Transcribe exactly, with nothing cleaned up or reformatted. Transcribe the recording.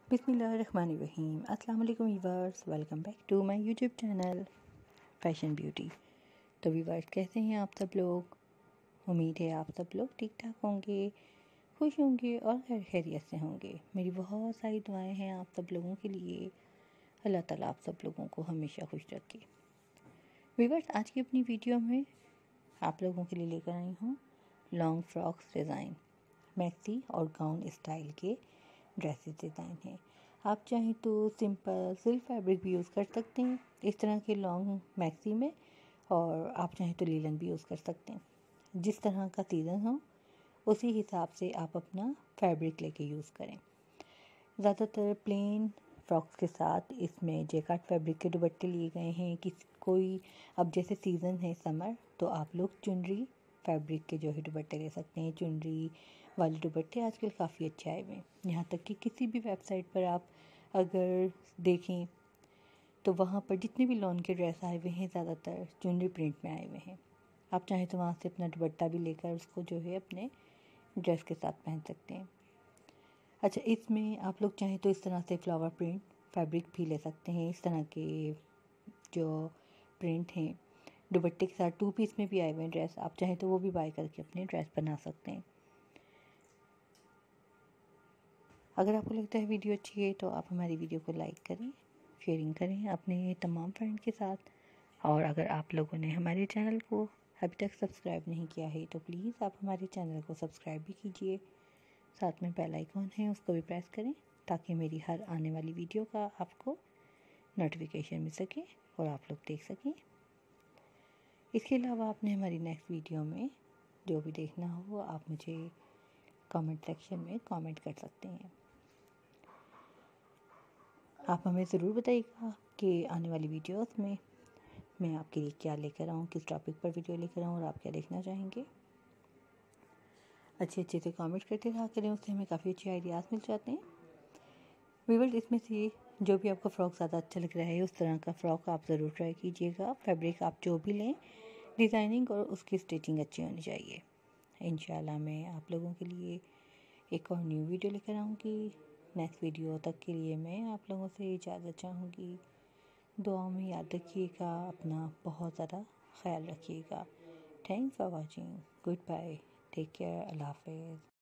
बिस्मिल्लाहिर्रहमानिर्रहीम। अस्सलाम वालेकुम viewers, welcome back to my YouTube channel fashion beauty. तो व्यूअर्स, कैसे हैं आप सब लोग? उम्मीद है आप सब लोग ठीक ठाक होंगे, खुश होंगे और खैर खैरियत से होंगे। मेरी बहुत सारी दुआएं हैं आप सब लोगों के लिए। अल्लाह ताला आप सब लोगों को हमेशा खुश रखे। व्यूअर्स, आज की अपनी वीडियो में आप लोगों के लिए लेकर आई हूँ लॉन्ग फ्रॉक्स डिज़ाइन, मैक्सी और गाउन स्टाइल के ड्रेसेस डिज़ाइन है। आप चाहें तो सिंपल सिल्क फैब्रिक भी यूज़ कर सकते हैं इस तरह के लॉन्ग मैक्सी में, और आप चाहें तो लीलन भी यूज़ कर सकते हैं। जिस तरह का सीज़न हो उसी हिसाब से आप अपना फैब्रिक लेके यूज़ करें। ज़्यादातर प्लेन फ्रॉक्स के साथ इसमें जैकार्ड फैब्रिक के दुपट्टे लिए गए हैं। किस कोई अब जैसे सीज़न है समर, तो आप लोग चुनरी फैब्रिक के जो है दुपट्टे ले सकते हैं। चुनरी वाले दुपट्टे आजकल काफ़ी अच्छे आए हुए हैं। यहाँ तक कि किसी भी वेबसाइट पर आप अगर देखें तो वहाँ पर जितने भी लॉन के ड्रेस आए हुए हैं ज़्यादातर चुनरी प्रिंट में आए हुए हैं। आप चाहें तो वहाँ से अपना दुपट्टा भी लेकर उसको जो है अपने ड्रेस के साथ पहन सकते हैं। अच्छा, इसमें आप लोग चाहें तो इस तरह से फ्लावर प्रिंट फैब्रिक भी ले सकते हैं। इस तरह के जो प्रिंट हैं दुपट्टे के साथ टू पीस में भी आए हुए हैं ड्रेस, आप चाहें तो वो भी बाय करके अपने ड्रेस बना सकते हैं। अगर आपको लगता है वीडियो अच्छी है तो आप हमारी वीडियो को लाइक करें, शेयरिंग करें अपने तमाम फ्रेंड के साथ। और अगर आप लोगों ने हमारे चैनल को अभी तक सब्सक्राइब नहीं किया है तो प्लीज़ आप हमारे चैनल को सब्सक्राइब भी कीजिए। साथ में बेल आइकॉन है उसको भी प्रेस करें ताकि मेरी हर आने वाली वीडियो का आपको नोटिफिकेशन मिल सके और आप लोग देख सकें। इसके अलावा आपने हमारी नेक्स्ट वीडियो में जो भी देखना हो आप मुझे कमेंट सेक्शन में कमेंट कर सकते हैं। आप हमें ज़रूर बताइएगा कि आने वाली वीडियोस में मैं आपके लिए क्या लेकर आऊँ, किस टॉपिक पर वीडियो लेकर आऊँ और आप क्या देखना चाहेंगे। अच्छे अच्छे से कमेंट करते रहा करें, उससे हमें काफ़ी अच्छे आइडियाज़ मिल जाते हैं। व्यूअर्स, इसमें से जो भी आपको फ़्रॉक ज़्यादा अच्छा लग रहा है उस तरह का फ़्रॉक आप ज़रूर ट्राई कीजिएगा। फैब्रिक आप जो भी लें, डिज़ाइनिंग और उसकी स्टिचिंग अच्छी होनी चाहिए। इंशाल्लाह मैं आप लोगों के लिए एक और न्यू वीडियो लेकर आऊँगी। नेक्स्ट वीडियो तक के लिए मैं आप लोगों से इजाज़त चाहूँगी। दुआ में याद रखिएगा, अपना बहुत ज़्यादा ख्याल रखिएगा। Thanks for watching, good bye, take care, अल्लाह हाफ़िज़।